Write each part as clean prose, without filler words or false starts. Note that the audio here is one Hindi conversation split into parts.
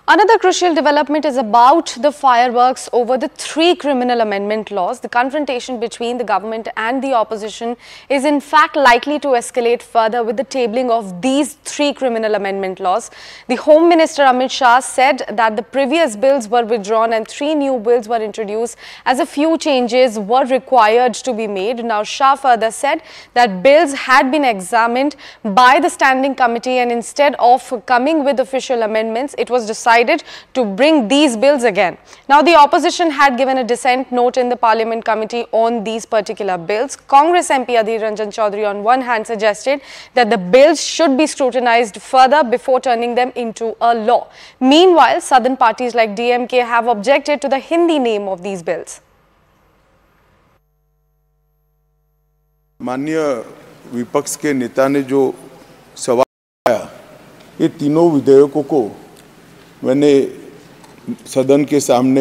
Another crucial development is about the fireworks over the 3 criminal amendment laws. The confrontation between the government and the opposition is in fact likely to escalate further with the tabling of these 3 criminal amendment laws. The Home Minister Amit Shah said that the previous bills were withdrawn and 3 new bills were introduced as a few changes were required to be made. Now Shah further said that bills had been examined by the standing committee and instead of coming with official amendments, it was decided to bring these bills again. Now, the opposition had given a dissent note in the Parliament Committee on these particular bills. Congress MP Adhir Ranjan Chaudhary on one hand suggested that the bills should be scrutinized further before turning them into a law. Meanwhile, southern parties like DMK have objected to the Hindi name of these bills. माननीय विपक्ष के नेता ने जो सवाल आया, ये तीनों विधेयकों को मैंने सदन के सामने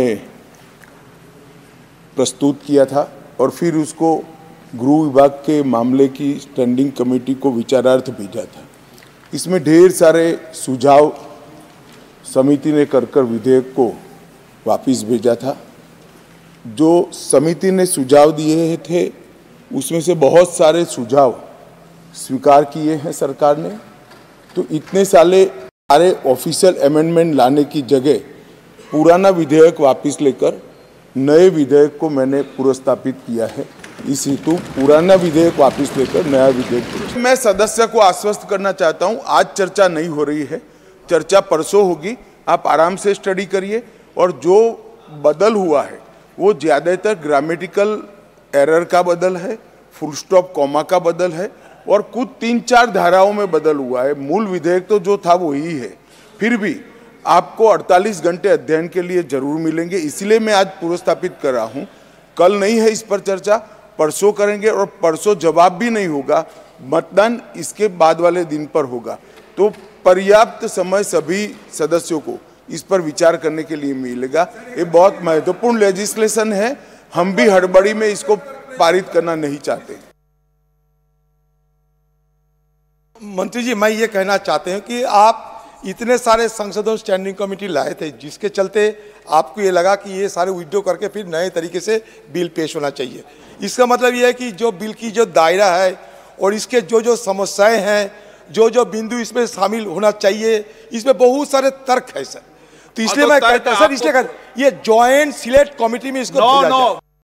प्रस्तुत किया था और फिर उसको गृह विभाग के मामले की स्टैंडिंग कमेटी को विचारार्थ भेजा था। इसमें ढेर सारे सुझाव समिति ने कर विधेयक को वापस भेजा था। जो समिति ने सुझाव दिए थे उसमें से बहुत सारे सुझाव स्वीकार किए हैं सरकार ने। तो इतने सारे ऑफिशियल अमेंडमेंट लाने की जगह पुराना विधेयक वापस लेकर नए विधेयक को मैंने पुरस्तापित किया है। इस हेतु पुराना विधेयक वापस लेकर नया विधेयक। मैं सदस्य को आश्वस्त करना चाहता हूं, आज चर्चा नहीं हो रही है, चर्चा परसों होगी। आप आराम से स्टडी करिए और जो बदल हुआ है वो ज़्यादातर ग्रामेटिकल एरर का बदल है, फुल स्टॉप कॉमा का बदल है और कुछ 3-4 धाराओं में बदल हुआ है। मूल विधेयक तो जो था वही है। फिर भी आपको 48 घंटे अध्ययन के लिए जरूर मिलेंगे, इसलिए मैं आज पुरस्तापित कर रहा हूं। कल नहीं है इस पर चर्चा, परसों करेंगे और परसों जवाब भी नहीं होगा, मतदान इसके बाद वाले दिन पर होगा। तो पर्याप्त समय सभी सदस्यों को इस पर विचार करने के लिए मिलेगा। ये बहुत महत्वपूर्ण लेजिस्लेशन है, हम भी हड़बड़ी में इसको पारित करना नहीं चाहते। मंत्री जी, मैं ये कहना चाहते हैं कि आप इतने सारे संसदों स्टैंडिंग कमेटी लाए थे जिसके चलते आपको ये लगा कि ये सारे विड्रॉ करके फिर नए तरीके से बिल पेश होना चाहिए। इसका मतलब ये है कि जो बिल की जो दायरा है और इसके जो समस्याएं हैं, जो बिंदु इसमें शामिल होना चाहिए, इसमें बहुत सारे तर्क है सर। तो इसलिए मैं कहता हूं सर, इसलिए ये जॉइंट सिलेक्ट कमिटी में इसको